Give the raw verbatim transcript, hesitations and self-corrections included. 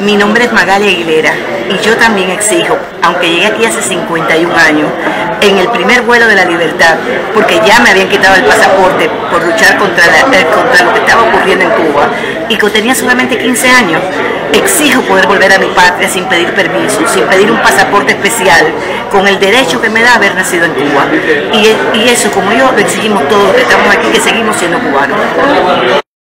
Mi nombre es Magali Aguilera y yo también exijo, aunque llegué aquí hace cincuenta y un años, en el primer vuelo de la libertad, porque ya me habían quitado el pasaporte por luchar contra, la, eh, contra lo que estaba ocurriendo en Cuba y que tenía solamente quince años, exijo poder volver a mi patria sin pedir permiso, sin pedir un pasaporte especial, con el derecho que me da haber nacido en Cuba. Y, y eso, como yo, lo exigimos todos los que estamos aquí, que seguimos siendo cubanos.